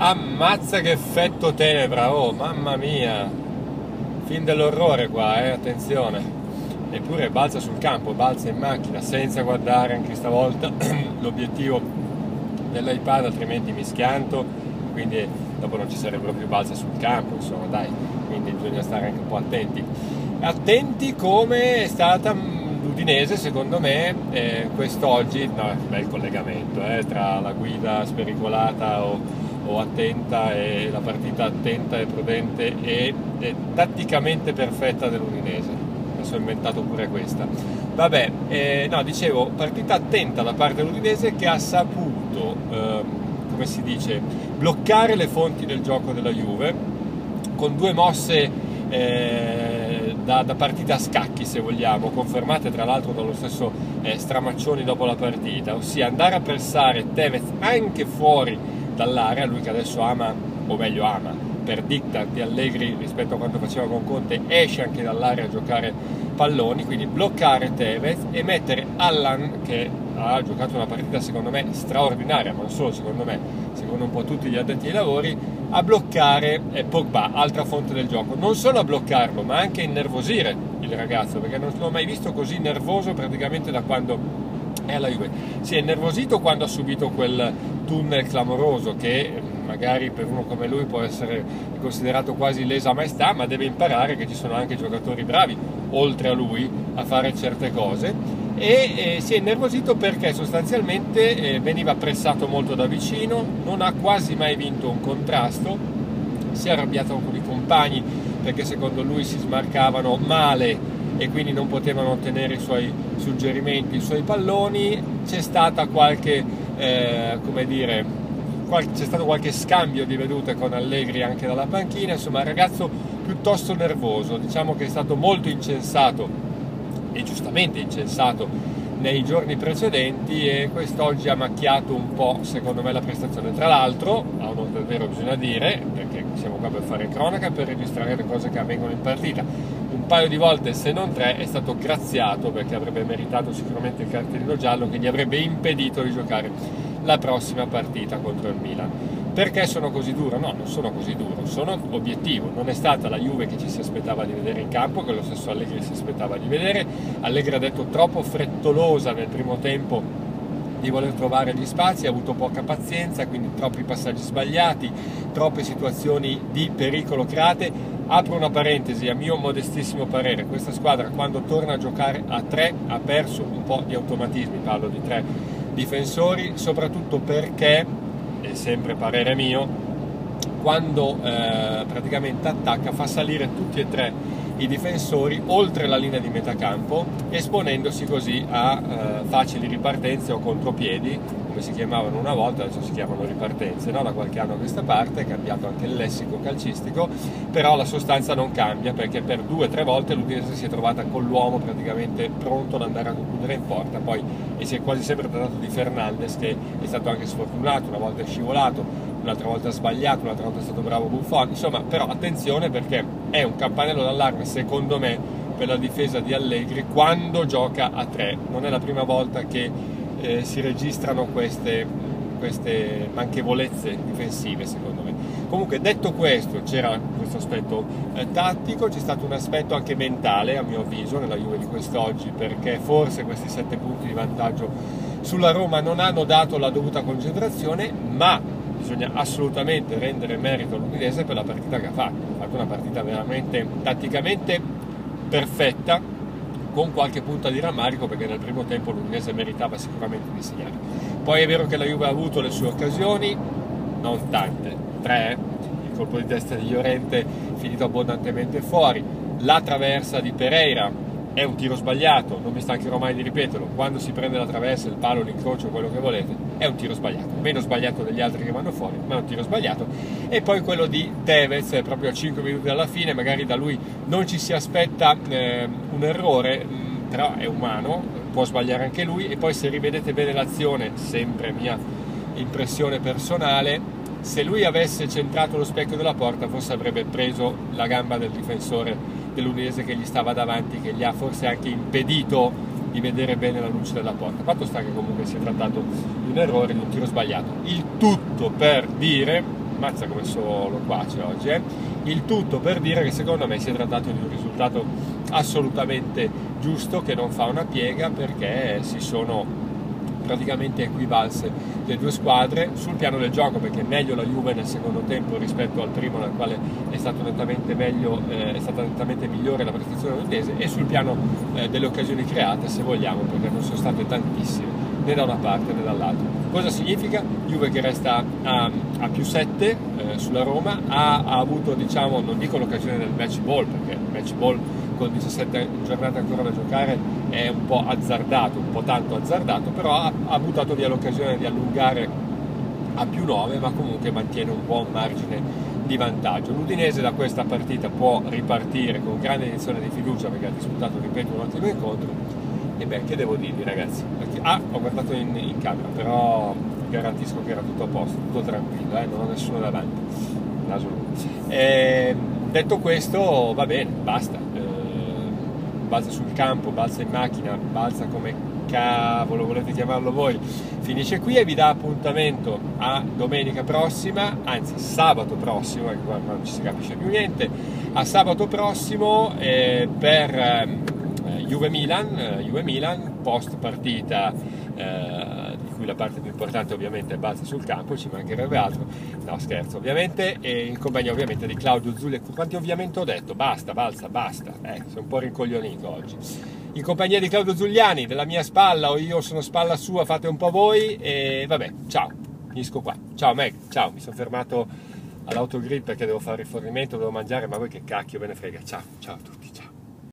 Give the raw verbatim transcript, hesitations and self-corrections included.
Ammazza che effetto tenebra, oh mamma mia, film dell'orrore qua, eh, attenzione. Eppure balza sul campo, balza in macchina senza guardare anche stavolta l'obiettivo dell'iPad, altrimenti mi schianto, quindi dopo non ci sarebbero più balza sul campo, insomma dai, quindi bisogna stare anche un po' attenti. Attenti come è stata l'Udinese, secondo me, eh, quest'oggi, no, bel collegamento eh, tra la guida spericolata o, o attenta e la partita attenta e prudente e, e tatticamente perfetta dell'Udinese. Adesso ho inventato pure questa. Vabbè, eh, no, dicevo, partita attenta da parte dell'Udinese che ha saputo, eh, come si dice, bloccare le fonti del gioco della Juve con due mosse eh, da, da partita a scacchi, se vogliamo, confermate tra l'altro dallo stesso eh, Stramaccioni dopo la partita, ossia andare a pressare Tevez anche fuori dall'area, lui che adesso ama, o meglio ama, per diktat di Allegri rispetto a quanto faceva con Conte, esce anche dall'area a giocare palloni, quindi bloccare Tevez e mettere Allan, che ha giocato una partita secondo me straordinaria, ma non solo secondo me, secondo un po' tutti gli addetti ai lavori, a bloccare Pogba, altra fonte del gioco, non solo a bloccarlo ma anche a innervosire il ragazzo, perché non l'ho mai visto così nervoso praticamente da quando è alla Juve. Si è innervosito quando ha subito quel tunnel clamoroso che magari per uno come lui può essere considerato quasi lesa maestà, ma deve imparare che ci sono anche giocatori bravi oltre a lui a fare certe cose, e eh, si è innervosito perché sostanzialmente eh, veniva pressato molto da vicino, non ha quasi mai vinto un contrasto, si è arrabbiato con i compagni perché secondo lui si smarcavano male e quindi non potevano ottenere i suoi suggerimenti, i suoi palloni. C'è stata qualche, eh, come dire, qual- c'è stato qualche scambio di vedute con Allegri anche dalla panchina, insomma il ragazzo piuttosto nervoso, diciamo che è stato molto incensato e giustamente incensato nei giorni precedenti, e quest'oggi ha macchiato un po' secondo me la prestazione. Tra l'altro, a onor del vero bisogna dire, perché siamo qua per fare cronaca, per registrare le cose che avvengono in partita, un paio di volte, se non tre, è stato graziato perché avrebbe meritato sicuramente il cartellino giallo che gli avrebbe impedito di giocare la prossima partita contro il Milan. Perché sono così duro? No, non sono così duro, sono obiettivo. Non è stata la Juve che ci si aspettava di vedere in campo, che lo stesso Allegri si aspettava di vedere. Allegri ha detto troppo frettolosa nel primo tempo di voler trovare gli spazi, ha avuto poca pazienza, quindi troppi passaggi sbagliati, troppe situazioni di pericolo create. Apro una parentesi, a mio modestissimo parere, questa squadra quando torna a giocare a tre ha perso un po' di automatismi, parlo di tre difensori, soprattutto perché, è sempre parere mio, quando eh, praticamente attacca fa salire tutti e tre i difensori oltre la linea di metacampo, esponendosi così a eh, facili ripartenze o contropiedi, come si chiamavano una volta, adesso si chiamano ripartenze, no? Da qualche anno a questa parte è cambiato anche il lessico calcistico, però la sostanza non cambia, perché per due o tre volte l'Udinese si è trovata con l'uomo praticamente pronto ad andare a concludere in porta, poi e si è quasi sempre trattato di Fernandes, che è stato anche sfortunato, una volta è scivolato, un'altra volta ha sbagliato, un'altra volta è stato bravo Buffon, insomma, però attenzione perché è un campanello d'allarme secondo me per la difesa di Allegri quando gioca a tre. Non è la prima volta che eh, si registrano queste, queste manchevolezze difensive secondo me. Comunque, detto questo, c'era questo aspetto eh, tattico, c'è stato un aspetto anche mentale a mio avviso nella Juve di quest'oggi, perché forse questi sette punti di vantaggio sulla Roma non hanno dato la dovuta concentrazione, ma bisogna assolutamente rendere merito all'Udinese per la partita che ha fatto. Ha fatto una partita veramente tatticamente perfetta, con qualche punta di rammarico perché nel primo tempo l'Udinese meritava sicuramente di segnare. Poi è vero che la Juve ha avuto le sue occasioni, non tante, tre, il colpo di testa di Llorente finito abbondantemente fuori, la traversa di Pereira è un tiro sbagliato, non mi stancherò mai di ripeterlo, quando si prende la traversa, il palo, l'incrocio, quello che volete, è un tiro sbagliato, meno sbagliato degli altri che vanno fuori, ma è un tiro sbagliato. E poi quello di Tevez, proprio a cinque minuti dalla fine, magari da lui non ci si aspetta eh, un errore, mh, però è umano, può sbagliare anche lui, e poi se rivedete bene l'azione, sempre mia impressione personale, se lui avesse centrato lo specchio della porta forse avrebbe preso la gamba del difensore dell'Udinese che gli stava davanti, che gli ha forse anche impedito di vedere bene la luce della porta. Fatto sta che comunque si è trattato di un errore, di un tiro sbagliato. Il tutto per dire mazza come solo qua c'è oggi, eh? Il tutto per dire che secondo me si è trattato di un risultato assolutamente giusto, che non fa una piega, perché si sono praticamente equivalse le due squadre sul piano del gioco, perché meglio la Juve nel secondo tempo rispetto al primo, nel quale è stato nettamente meglio, eh, è stata nettamente migliore la prestazione olandese, e sul piano eh, delle occasioni create, se vogliamo, perché non sono state tantissime né da una parte né dall'altra. Cosa significa? Juve che resta a, a più sette eh, sulla Roma, ha, ha avuto, diciamo, non dico l'occasione del match ball, perché il match ball con diciassette giornate ancora da giocare è un po' azzardato, un po' tanto azzardato, però ha, ha buttato via l'occasione di allungare a più nove, ma comunque mantiene un buon margine di vantaggio. L'Udinese da questa partita può ripartire con grande inizione di fiducia, perché ha disputato, ripeto, un ottimo incontro. E beh, che devo dirvi, ragazzi? Perché, ah, ho guardato in, in camera, però garantisco che era tutto a posto, tutto tranquillo, eh? Non ho nessuno davanti, naso lungo. E, detto questo, va bene, basta. Balza sul campo, balza in macchina, balza come cavolo volete chiamarlo voi, finisce qui e vi dà appuntamento a domenica prossima, anzi sabato prossimo, perché qua non ci si capisce più niente, a sabato prossimo eh, per eh, Juve Milan, eh, Juve Milan, post partita eh, di cui la parte più importante ovviamente è balza sul campo, ci mancherebbe altro, no scherzo ovviamente, e in compagnia ovviamente di Claudio Zuliani. Quanti ovviamente ho detto? Basta, balza, basta, eh, sono un po' rincoglionito oggi. In compagnia di Claudio Zuliani, della mia spalla, o io sono spalla sua, fate un po' voi, e vabbè, ciao, finisco qua. Ciao Meg, ciao, mi sono fermato all'autogrill perché devo fare rifornimento, devo mangiare, ma voi che cacchio ve ne frega, ciao, ciao a tutti.